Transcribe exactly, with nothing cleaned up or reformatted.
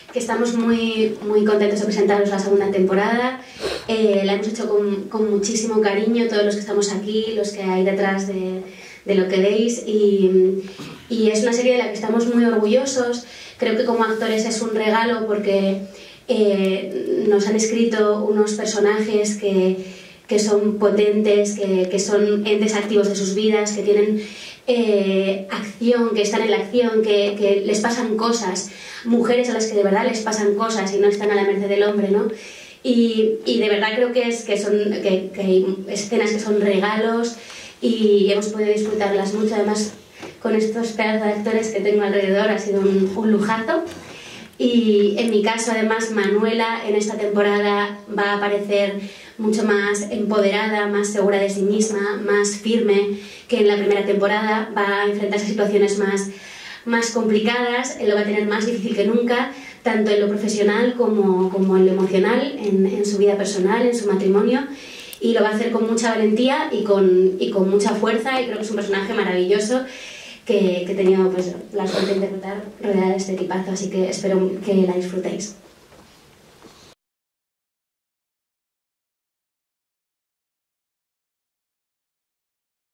que estamos muy, muy contentos de presentaros la segunda temporada. Eh, la hemos hecho con, con muchísimo cariño, todos los que estamos aquí, los que hay detrás de, de lo que veis, y, y es una serie de la que estamos muy orgullosos. Creo que como actores es un regalo porque eh, nos han escrito unos personajes que, que son potentes, que, que son entes activos de sus vidas, que tienen eh, acción, que están en la acción, que, que les pasan cosas, mujeres a las que de verdad les pasan cosas y no están a la merced del hombre, ¿no? Y, y de verdad creo que, es, que, son, que, que hay escenas que son regalos y hemos podido disfrutarlas mucho. Además, con estos pedazos de actores que tengo alrededor ha sido un, un lujazo. Y en mi caso, además, Manuela en esta temporada va a aparecer mucho más empoderada, más segura de sí misma, más firme que en la primera temporada. Va a enfrentarse a situaciones más, más complicadas, lo va a tener más difícil que nunca, tanto en lo profesional como, como en lo emocional, en, en su vida personal, en su matrimonio. Y lo va a hacer con mucha valentía y con, y con mucha fuerza, y creo que es un personaje maravilloso que, que he tenido pues, la suerte de interpretar rodeada de este equipazo, así que espero que la disfrutéis.